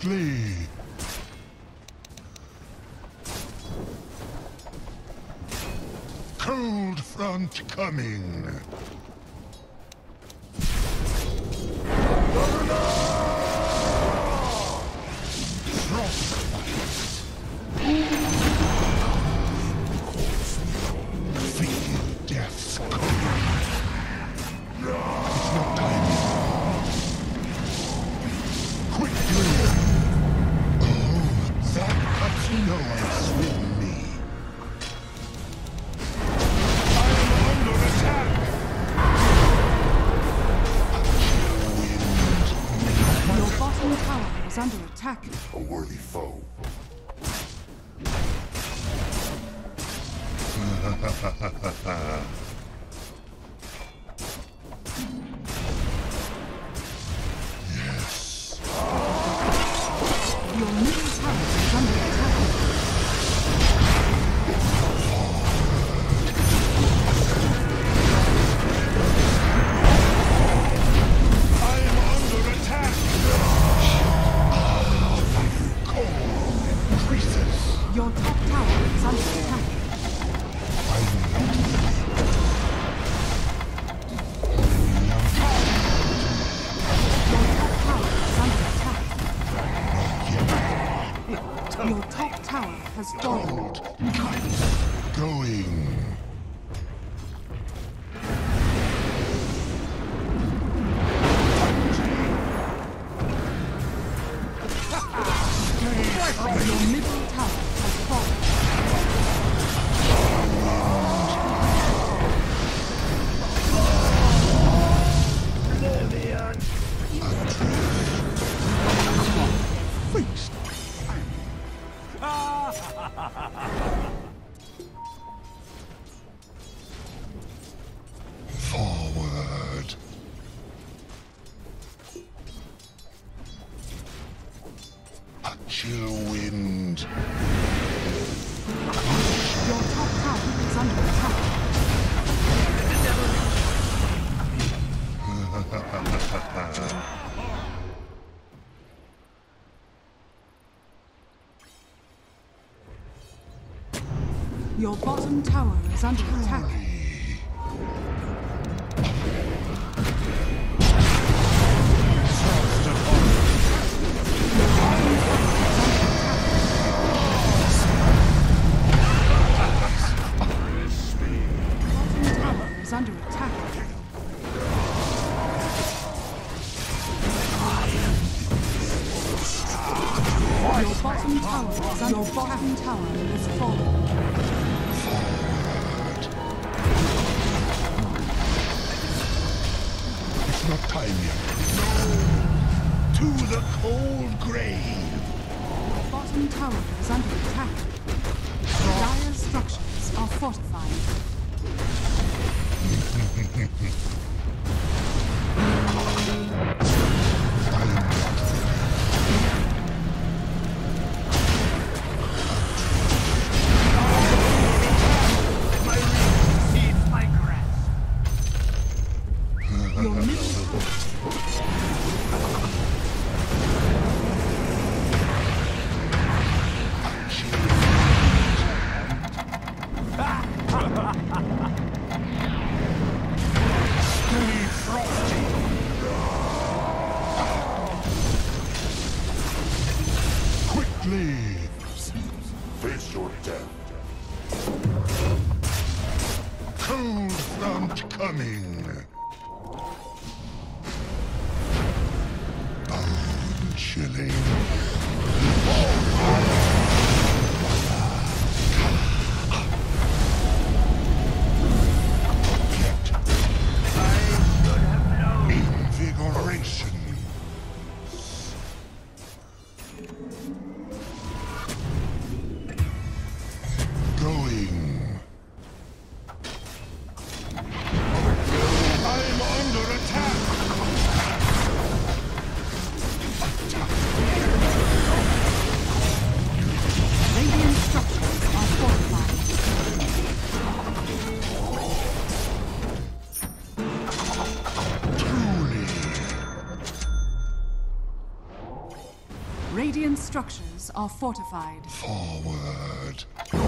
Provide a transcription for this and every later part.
Quickly! Cold front coming! Feel death's coming! It's not time yet. Quickly! Oh, that cuts no ice with me. I'm under attack! Wind. Your bottom tower is under attack. A worthy foe. Yes. Your middle tower is under attack. I am under attack. Cold increases. Your top tower is under attack. Your top tower has fallen. Going. Your middle tower has fallen. Feast. Forward. A chill wind. Your top tower is under attack. Your bottom tower is under attack. Bottom tower is under attack. Your bottom tower is under Your bottom tower has fallen. It's not time yet. To the cold grave. Your bottom tower is under attack. Dire structures are fortified. Your middle tower. Stay frosty. Quickly. Face your death. Cold front coming. Bone chilling. Invigoration. Going. structures are fortified. Forward.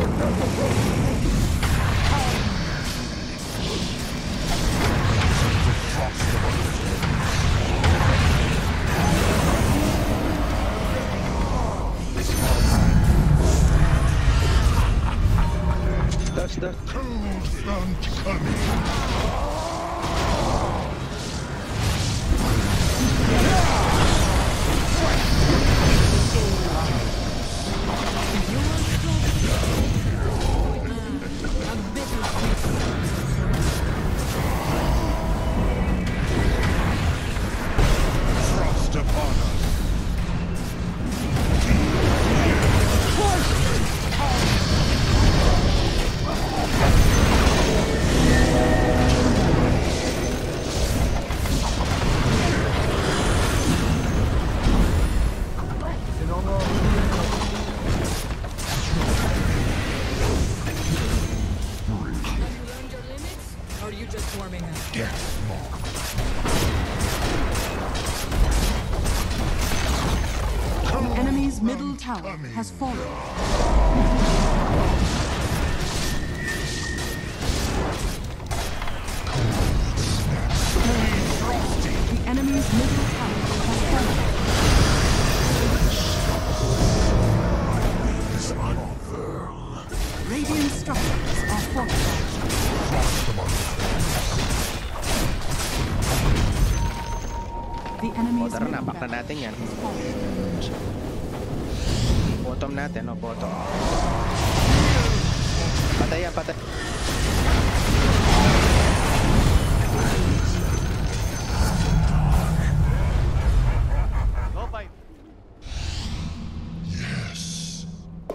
That's the Cold front coming. Frost upon us. Or are you just warming up? Death Maw. The enemy's middle tower has fallen. The enemy's middle tower has fallen. Radiant structures are fortified. The enemy's Tara na, middle back na barracks natin yan. has fallen. Bottom natin, o bottom. Patay yan, patay. Go, fight. Yes.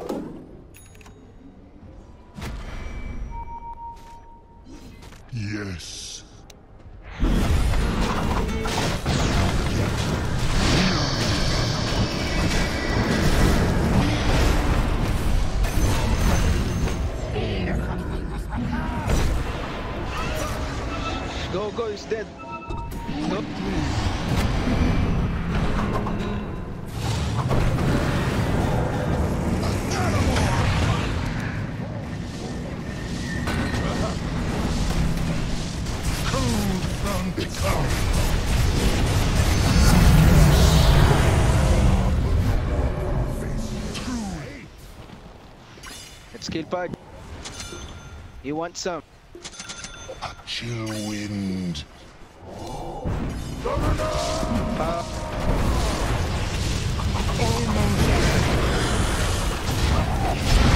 Yes. Go, he's dead. Go. Cold front coming. Let's kill Pudge. You want some? A chill wind. Uh,